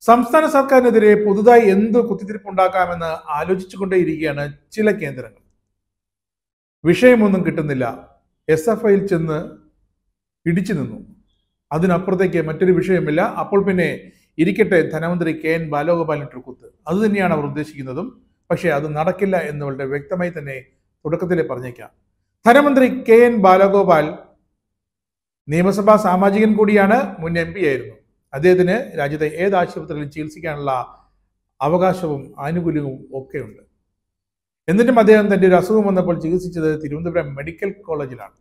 സംസ്ഥാന സർക്കാരിനെതിരെ പുതുതായി എന്ത് കുത്തിത്തിരിപ്പുണ്ടാക്കാമെന്ന് ആലോചിച്ചുകൊണ്ടേയിരിക്കുകയാണ് ചില കേന്ദ്രങ്ങൾ. വിഷയമൊന്നും കിട്ടുന്നില്ല. SFIയിൽ ചെന്ന് ഇടിച്ചു നിന്നു. അതിനപ്പുറത്തേക്ക് മറ്റൊരു വിഷയമില്ല. അപ്പോൾ പിന്നെ ഇരിക്കട്ടെ ധനമന്ത്രി KN ബാലഗോപാലിനൊരു കുത്ത്. അത് തന്നെയാണ് അവർ ഉദ്ദേശിക്കുന്നതും. പക്ഷേ അത് നടക്കില്ല എന്ന് വളരെ വ്യക്തമായി തന്നെ തുടക്കത്തിലെ പറഞ്ഞേക്കാം. ധനമന്ത്രി KN ബാലഗോപാൽ നിയമസഭാ സാമാജികൻ കൂടിയാണ്, മുൻ MP ആയിരുന്നു. അദ്ദേഹത്തിന് രാജ്യത്തെ ഏത് ആശുപത്രിയിലും ചികിത്സിക്കാനുള്ള അവകാശവും ആനുകൂല്യവും ഒക്കെയുണ്ട്. എന്നിട്ടും അദ്ദേഹം തന്റെ ഒരു അസുഖം വന്നപ്പോൾ ചികിത്സിച്ചത് തിരുവനന്തപുരം മെഡിക്കൽ കോളേജിലാണ്.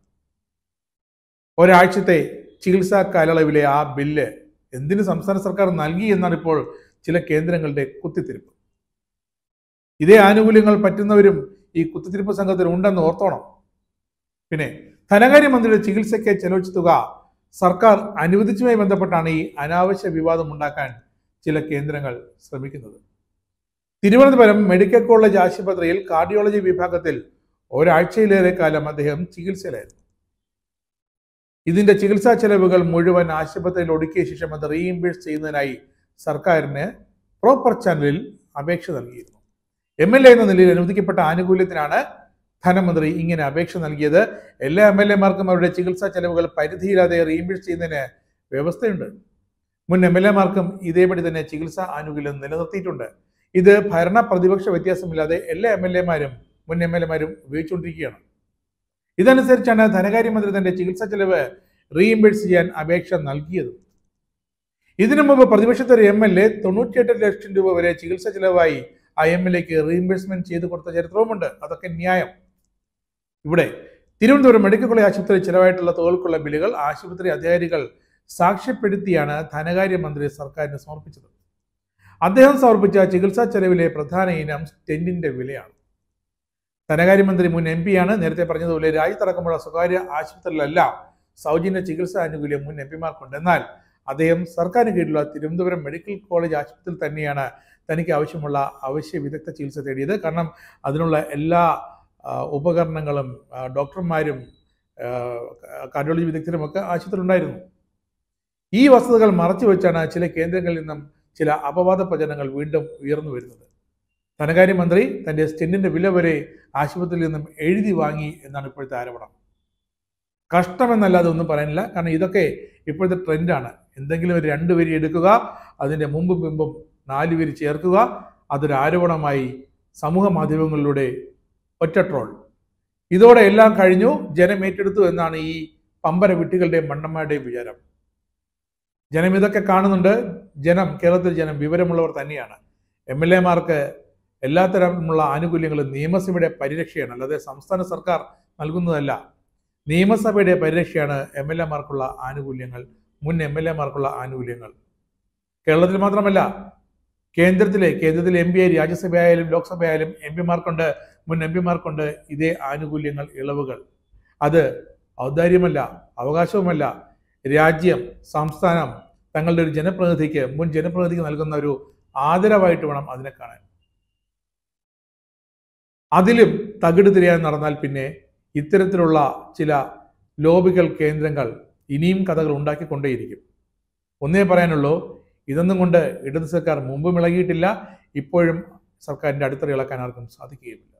ഒരാഴ്ചത്തെ ചികിത്സാ കാലയളവിലെ ആ ബില്ല് എന്തിന് സംസ്ഥാന സർക്കാർ നൽകി എന്നാണ് ഇപ്പോൾ ചില കേന്ദ്രങ്ങളുടെ കുത്തിത്തിരിപ്പ്. ഇതേ ആനുകൂല്യങ്ങൾ പറ്റുന്നവരും ഈ കുത്തിത്തിരിപ്പ് സംഘത്തിൽ ഉണ്ടെന്ന് ഓർത്തോണം. പിന്നെ ധനകാര്യമന്ത്രിയുടെ ചികിത്സയ്ക്ക് ചെലവഴിച്ച തുക സർക്കാർ അനുവദിച്ചുമായി ബന്ധപ്പെട്ടാണ് ഈ അനാവശ്യ വിവാദം ഉണ്ടാക്കാൻ ചില കേന്ദ്രങ്ങൾ ശ്രമിക്കുന്നത്. തിരുവനന്തപുരം മെഡിക്കൽ കോളേജ് ആശുപത്രിയിൽ കാർഡിയോളജി വിഭാഗത്തിൽ ഒരാഴ്ചയിലേറെ കാലം അദ്ദേഹം ചികിത്സയിലായിരുന്നു. ഇതിന്റെ ചികിത്സാ ചെലവുകൾ മുഴുവൻ ആശുപത്രിയിൽ ഒടുക്കിയ ശേഷം അത് റീഇംബേഴ്സ് ചെയ്യുന്നതിനായി സർക്കാരിന് പ്രോപ്പർ ചാനലിൽ അപേക്ഷ നൽകിയിരുന്നു. MLA എന്ന നിലയിൽ അനുവദിക്കപ്പെട്ട ആനുകൂല്യത്തിനാണ് ധനമന്ത്രി ഇങ്ങനെ അപേക്ഷ നൽകിയത്. എല്ലാ MLA മാർക്കും അവരുടെ ചികിത്സാ ചെലവുകൾ പരിധിയില്ലാതെ റീഇംബേഴ്സ് ചെയ്യുന്നതിന് വ്യവസ്ഥയുണ്ട്. മുൻ MLA മാർക്കും ഇതേപടി തന്നെ ചികിത്സാ ആനുകൂല്യം നിലനിർത്തിയിട്ടുണ്ട്. ഇത് ഭരണ പ്രതിപക്ഷ വ്യത്യാസമില്ലാതെ എല്ലാ MLA മാരും മുൻ MLA മാരും ഉപയോഗിച്ചുകൊണ്ടിരിക്കുകയാണ്. ഇതനുസരിച്ചാണ് ധനകാര്യമന്ത്രി തന്റെ ചികിത്സാ ചെലവ് റീഇംബേഴ്സ് ചെയ്യാൻ അപേക്ഷ നൽകിയത്. ഇതിനു മുമ്പ് പ്രതിപക്ഷത്തെ ഒരു MLA 98 ലക്ഷം രൂപ വരെ ചികിത്സാ ചെലവായി ആ MLA-ക്ക് റീഇംബേഴ്സ്മെന്റ് ചെയ്തു കൊടുത്ത ചരിത്രവുമുണ്ട്. അതൊക്കെ ന്യായം. ഇവിടെ തിരുവനന്തപുരം മെഡിക്കൽ കോളേജ് ആശുപത്രി ചിലവായിട്ടുള്ള തുകകൾക്കുള്ള ബില്ലുകൾ ആശുപത്രി അധികാരികൾ സാക്ഷ്യപ്പെടുത്തിയാണ് ധനകാര്യമന്ത്രി സർക്കാരിന് സമർപ്പിച്ചത്. അദ്ദേഹം സമർപ്പിച്ച ചികിത്സാ ചെലവിലെ പ്രധാന ഇനം സ്റ്റെന്റിന്റെ വിലയാണ്. ധനകാര്യമന്ത്രി മുൻ MP-യാണ്. നേരത്തെ പറഞ്ഞതുപോലെ രാജ്യത്തടക്കമുള്ള സ്വകാര്യ ആശുപത്രികളിലെല്ലാം സൗജന്യ ചികിത്സാ ആനുകൂല്യം മുൻ MP-മാർക്കുണ്ട്. എന്നാൽ അദ്ദേഹം സർക്കാരിന് കീഴിലുള്ള തിരുവനന്തപുരം മെഡിക്കൽ കോളേജ് ആശുപത്രിയിൽ തന്നെയാണ് തനിക്ക് ആവശ്യമുള്ള അവശ്യ വിദഗ്ധ ചികിത്സ തേടിയത്. കാരണം അതിനുള്ള എല്ലാ ഉപകരണങ്ങളും ഡോക്ടർമാരും കാർഡിയോളജി വിദഗ്ധരുമൊക്കെ ആശുപത്രി ഉണ്ടായിരുന്നു. ഈ വസ്തുതകൾ മറച്ചു വെച്ചാണ് ചില കേന്ദ്രങ്ങളിൽ നിന്നും ചില അപവാദ പ്രചരണങ്ങൾ വീണ്ടും ഉയർന്നു വരുന്നത്. ധനകാര്യമന്ത്രി തന്റെ സ്റ്റെന്റിന്റെ വില വരെ ആശുപത്രിയിൽ നിന്നും എഴുതി വാങ്ങി എന്നാണ് ഇപ്പോഴത്തെ ആരോപണം. കഷ്ടമെന്നല്ലാതെ ഒന്നും പറയാനില്ല. കാരണം ഇതൊക്കെ ഇപ്പോഴത്തെ ട്രെൻഡാണ്. എന്തെങ്കിലും ഒരു 2 വരി എടുക്കുക, അതിന്റെ മുമ്പും പിമ്പും 4 വരി ചേർക്കുക, അതൊരു ആരോപണമായി സമൂഹ മാധ്യമങ്ങളിലൂടെ ഒറ്റ ട്രോൾ. ഇതോടെ എല്ലാം കഴിഞ്ഞു, ജനം ഏറ്റെടുത്തു എന്നാണ് ഈ പമ്പര വിട്ടികളുടെയും മണ്ണന്മാരുടെയും വിചാരം. ജനം ഇതൊക്കെ കാണുന്നുണ്ട്. കേരളത്തിലെ ജനം വിവരമുള്ളവർ തന്നെയാണ്. MLA-മാർക്ക് എല്ലാത്തരമുള്ള ആനുകൂല്യങ്ങളും നിയമസഭയുടെ പരിരക്ഷയാണ്, അല്ലാതെ സംസ്ഥാന സർക്കാർ നൽകുന്നതല്ല. നിയമസഭയുടെ പരിരക്ഷയാണ് MLA-മാർക്കുള്ള ആനുകൂല്യങ്ങൾ, മുൻ MLA-മാർക്കുള്ള ആനുകൂല്യങ്ങൾ. കേരളത്തിൽ മാത്രമല്ല, കേന്ദ്രത്തിലെ MP ആയി രാജ്യസഭയായാലും ലോക്സഭയായാലും MP-മാർക്കുണ്ട്, മുൻ MP-മാർക്കുണ്ട് ഇതേ ആനുകൂല്യങ്ങൾ, ഇളവുകൾ. അത് ഔദാര്യമല്ല, അവകാശവുമല്ല. രാജ്യം, സംസ്ഥാനം തങ്ങളുടെ ഒരു ജനപ്രതിനിധിക്ക്, മുൻ ജനപ്രതിനിധിക്ക് നൽകുന്ന ഒരു ആദരവായിട്ട് വേണം അതിനെ കാണാൻ. അതിലും തകിട് തിരിയാൻ നടന്നാൽ പിന്നെ ഇത്തരത്തിലുള്ള ചില ലോബികൾ, കേന്ദ്രങ്ങൾ ഇനിയും കഥകൾ ഉണ്ടാക്കിക്കൊണ്ടേയിരിക്കും. ഒന്നേ പറയാനുള്ളൂ, ഇതൊന്നും കൊണ്ട് ഇടത് സർക്കാർ മുമ്പും ഇളകിയിട്ടില്ല, ഇപ്പോഴും സർക്കാരിന്റെ അടിത്തറ ഇളക്കാൻ ആർക്കും സാധിക്കുകയുമില്ല.